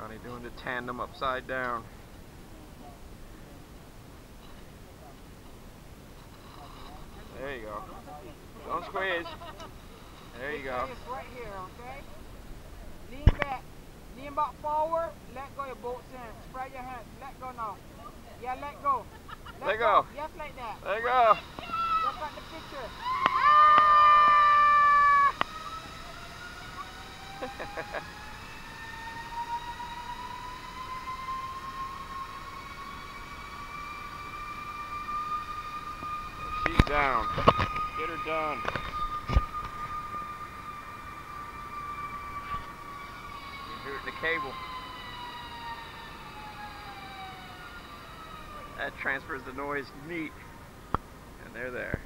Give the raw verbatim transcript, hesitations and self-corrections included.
Connie doing the tandem upside down. There you go. Don't squeeze. There you go. Right here, okay? Lean back. Lean back forward. Let go your both hands. Spread your hands. Let go now. Yeah, let go. Let, let go. go. Yes, like that. Let go. Look at the picture. She's down. Get her done. You hear it in the cable. That transfers the noise neat. And they're there.